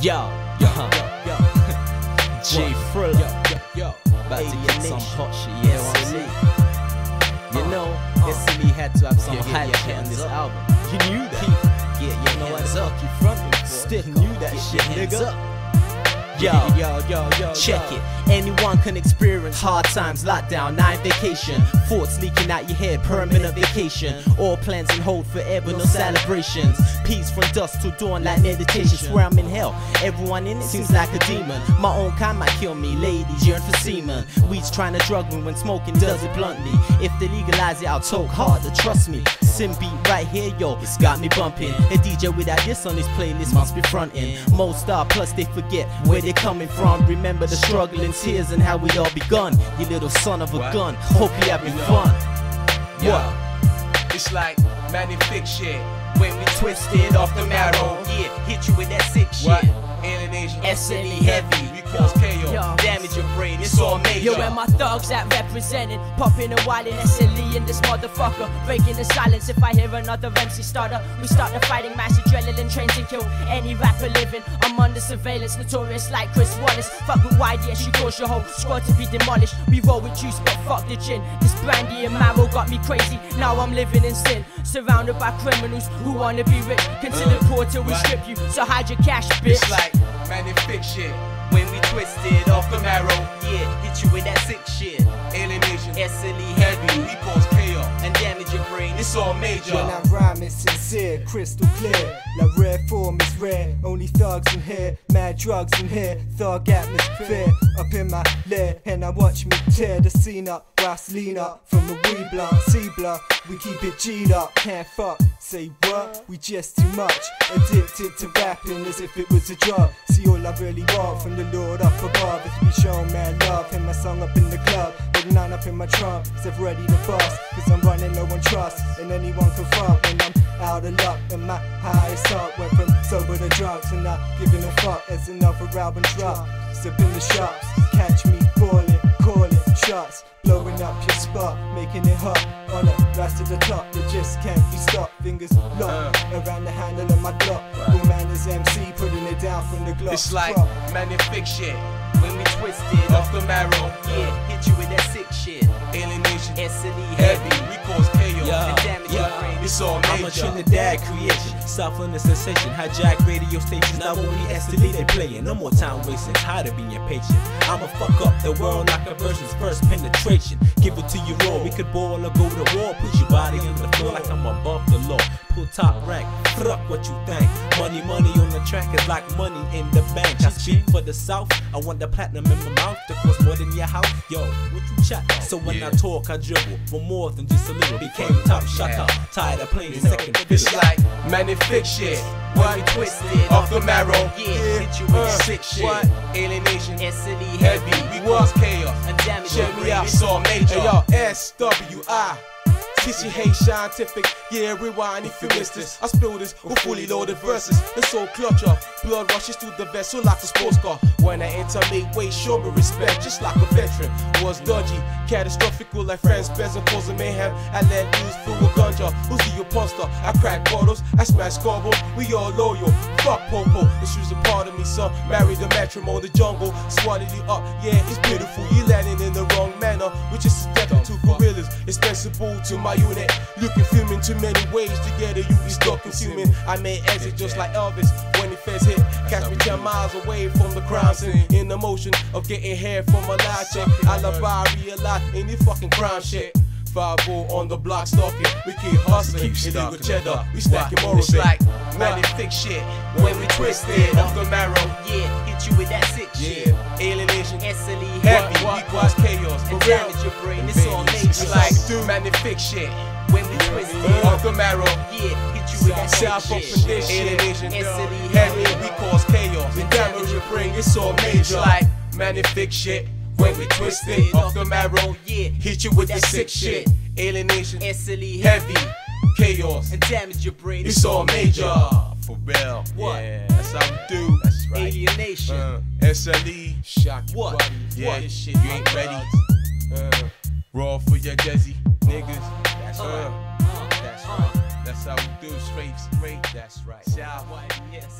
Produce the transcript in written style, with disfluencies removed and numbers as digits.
Yo, J Frilla, about to get some hot shit, you know what I'm saying? You know, SLE had to have some high shit on this album. You knew that. Yeah, you know what's up? You frontin' for. Stick Knew that shit, nigga. Yo, check it. Anyone can experience hard times, lockdown, night vacation. Thoughts leaking out your head, permanent vacation. All plans and hold forever, no celebrations. Peace from dusk to dawn like meditation. Swear I'm in hell, everyone in it seems like a demon. My own kind might kill me, ladies yearn for semen. Weeds trying to drug me when smoking does it bluntly. If they legalize it, I'll talk harder, trust me. Sim beat right here, yo, it's got me bumping. A DJ without this on his playlist must be frontin'. Most star, plus they forget where they coming from. Remember the struggle and tears and how we all begun. You little son of a gun, hope you having fun. What? It's like magnific shit when we twisted off the marrow. Yeah, hit you with that sick shit. Alienation, SLE heavy, we cause chaos, damage your brain, it's all major. Yo, where my thugs at representing, popping a while in SLE in this motherfucker, breaking the silence. If I hear another MC stutter, we start the fighting, mass adrenaline train to kill any rapper living. I'm under surveillance, notorious like Chris Wallace. Fuck with YDS, you cause your whole squad to be demolished. We roll with juice, but fuck the gin. This brandy and marrow got me crazy. Now I'm living in sin, surrounded by criminals who wanna be rich. Consider poor till we strip you, so hide your cash, bitch. It's like magnific shit when we twisted off the marrow. Yeah, hit you with that sick shit. Alienation, SLE heavy, heavy, we cause chaos, and damage your brain, it's all major. When I rhyme, it's sincere, crystal clear. Like rare form is rare, only thugs in here. Mad drugs in here, thug atmosphere. Up in my lair, and I watch me tear the scene up. Whilst lean up from a weed blunt, C-blunt. We keep it G'd up, can't fuck. Say what? We just too much. Addicted to rapping as if it was a drug. See, all I really want from the Lord up above is to be shown mad love. Hit my song up in the club, with none up in my trunk. Said ready to bust, cause I'm running low on trust. And anyone can fuck when I'm out of luck. And my highest up went from sober to drunk. So not giving a fuck as another album drop. Step in the shops, catch me balling, calling shots. Blowing up your spot, making it hot. On a rise to the top, you just can't be stopped. Fingers locked around the handle of my Glock. Cool man is MC, putting it down from the Glock. It's like magnific shit when we twisted off the marrow. Yeah, hit you with that sick shit. Alienation, SLE heavy, heavy, we cause chaos, and damage your brain, it's all I'm a major. Trinidad creation, Southland sensation. Hijack radio stations, now only SLE they playing. No more time wasting, tired of being patient. I'ma fuck up the world like a version's first penetration. Give it to you raw, we could ball or go to war. Put your body on the floor like I'm above the law. Pull top rank, fuck what you think. Money on the track is like money in the bank. I speak for the South, I want the platinum in my mouth. That cost more than your house, yo, what you chat? So when I talk, I dribble for more than just a little. Became top shot up, tired of playing second fiddle. It's like magnific shit when we twisted off the marrow. yeah, hit you with that sick shit. Alienation, SLE heavy, heavy, we cause chaos, and damage your check me brain, out, it's it's all major. Hey, yo, SWI. Tissy hate scientific, yeah, rewind if you missed this. I spill this with fully loaded verses. The soul clutcher, blood rushes through the vessel like a sports car. When I enter midway, show me respect, just like a veteran. Was dodgy, catastrophical like friends, bears and causing mayhem. I let loose through a ganja, who's your monster? I crack bottles, I smash scoreboard, we all loyal. Fuck Popo, this was a part of me, son. Married the metronome, the jungle, swatted you up, yeah, it's beautiful. You landing in the wrong manner, which is a step to gorillas. It's sensible to my unit, looking fuming too many ways together. You be stuck consuming. I may exit just like Elvis when the feds hit. Catch me 10 miles away from the crime scene, in the motion of getting hair from a lie check. Alibi realize any fucking crime shit. 5-0 on the block stalking, we keep hustling. Illegal cheddar, we stacking moral. It's like magnific shit when we twisted off the marrow. yeah, hit you with that sick shit. Alienation, SLE heavy, heavy, we cause chaos. and For real. damage your brain, it's all major. It's like magnific shit when we twisted off the marrow. yeah, hit you with that sick South up shit. in this shit. Alienation, SLE heavy, heavy, we cause chaos. And damage your brain, it's all major. It's like magnific shit when we twisted off the marrow. yeah, Hit you with the sick shit. Alienation, SLE heavy, chaos, and damage your brain, it's all major. For real, What? yeah, that's how we do. That's right. alienation. SLE, shock your What? body. Yeah, What? this shit, you ain't ready. Raw for your Desi, niggas. That's right. That's right. That's how we do. Straight. That's right. Shout. Yes.